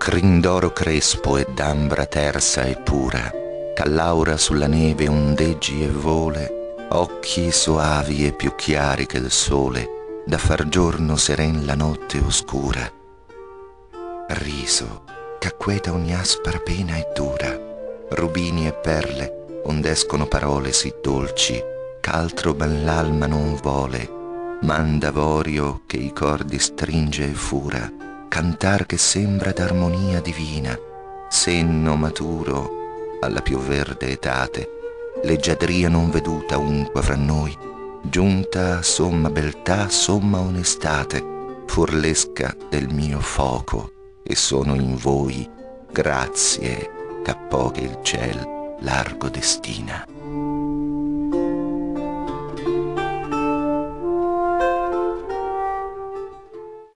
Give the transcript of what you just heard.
crin d'oro crespo e d'ambra tersa e pura, ch'allaura sulla neve ondeggi e vole, occhi soavi e più chiari che il sole, da far giorno seren la notte oscura. Riso ch'acqueta ogni aspra pena e dura, rubini e perle, ond'escono parole sì dolci, ch'altro ben l'alma non vole, mandavorio che i cordi stringe e fura, cantar che sembra d'armonia divina, senno maturo alla più verde etate, leggiadria non veduta unque fra noi, giunta a somma beltà, somma onestate, furlesca del mio foco, e sono in voi grazie ch'appoghe il ciel largo destina.